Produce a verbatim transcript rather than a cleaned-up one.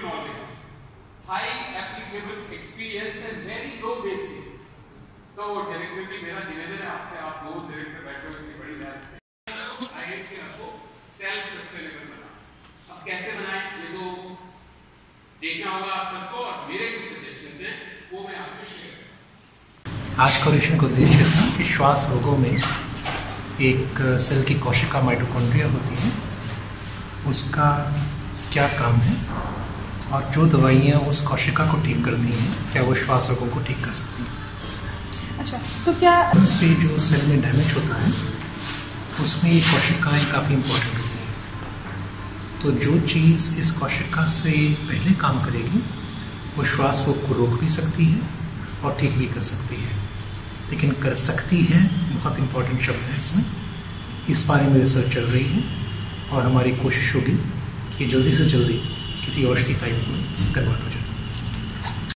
knowledge, high applicable experience and very low basic। तो director ji मेरा निवेदन है आपसे, आप दो डायरेक्टर बैठे हुए इतनी बड़ी लैब में आईआईटी को सेल्फ सस्टेनेबल बना। अब कैसे बनाएं ये तो देखना होगा आप सबको, और मेरे कुछ सजेशंस हैं वो मैं आपसे शेयर करूंगा। आज का ऑडिशन का उद्देश्य था कि श्वास रोगों में एक सेल की कोशिका माइटोकॉन्ड्रिया होती है, उसका क्या काम है और जो दवाइयाँ उस कोशिका को ठीक करती हैं क्या वो श्वास रोगों को ठीक कर सकती हैं। अच्छा, तो क्या उससे जो सेल में डैमेज होता है उसमें ये कोशिकाएं काफ़ी इम्पोर्टेंट होती हैं। तो जो चीज़ इस कोशिका से पहले काम करेगी वो श्वास रोग को रोक भी सकती है और ठीक भी कर सकती है। लेकिन कर सकती है बहुत इम्पोर्टेंट शब्द है इसमें, इस बारे में रिसर्च चल रही है और हमारी कोशिश होगी कि जल्दी से जल्दी किसी औषधि टाइप में कन्वर्ट हो जाए।